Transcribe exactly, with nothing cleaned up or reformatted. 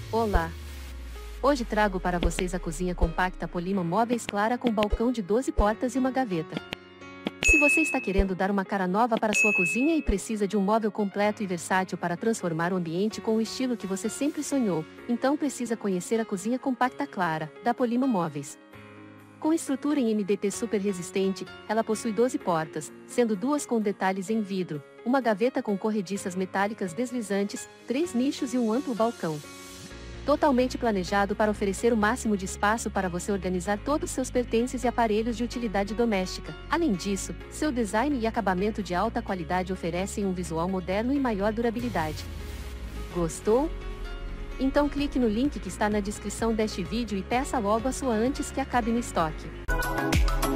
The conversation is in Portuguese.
Olá! Hoje trago para vocês a cozinha compacta Polima Móveis Clara com balcão de doze portas e uma gaveta. Se você está querendo dar uma cara nova para sua cozinha e precisa de um móvel completo e versátil para transformar o ambiente com o estilo que você sempre sonhou, então precisa conhecer a cozinha compacta Clara, da Polima Móveis. Com estrutura em M D P super resistente, ela possui doze portas, sendo duas com detalhes em vidro, uma gaveta com corrediças metálicas deslizantes, três nichos e um amplo balcão. Totalmente planejado para oferecer o máximo de espaço para você organizar todos os seus pertences e aparelhos de utilidade doméstica. Além disso, seu design e acabamento de alta qualidade oferecem um visual moderno e maior durabilidade. Gostou? Então clique no link que está na descrição deste vídeo e peça logo a sua antes que acabe no estoque.